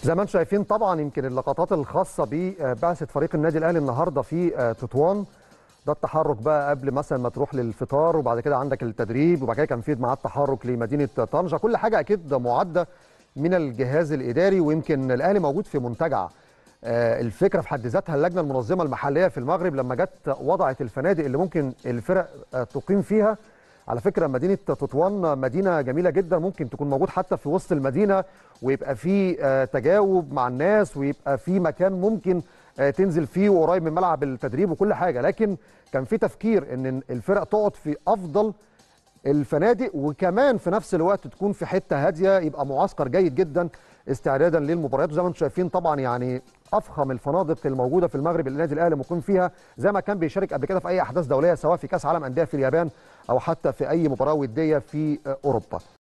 زي ما انتم شايفين طبعا يمكن اللقطات الخاصه ببعثه فريق النادي الاهلي النهارده في تطوان. ده التحرك بقى قبل مثلا ما تروح للفطار، وبعد كده عندك التدريب، وبعد كده كان في معاه التحرك لمدينه طنجه. كل حاجه اكيد معده من الجهاز الاداري، ويمكن الاهلي موجود في منتجع. الفكره في حد ذاتها اللجنه المنظمه المحليه في المغرب لما جت وضعت الفنادق اللي ممكن الفرق تقيم فيها. على فكره مدينه تطوان مدينه جميله جدا، ممكن تكون موجود حتى في وسط المدينه، ويبقى في تجاوب مع الناس، ويبقى في مكان ممكن تنزل فيه وقريب من ملعب التدريب وكل حاجه. لكن كان في تفكير ان الفرق تقعد في افضل الفنادق، وكمان في نفس الوقت تكون في حته هاديه، يبقى معسكر جيد جدا استعدادا للمباريات. وزي ما انتم شايفين طبعا يعني افخم الفنادق الموجوده في المغرب اللي النادي الاهلي مقيم فيها، زي ما كان بيشارك قبل كده في اي احداث دوليه، سواء في كاس عالم انديه في اليابان او حتى في اي مباراه وديه في اوروبا.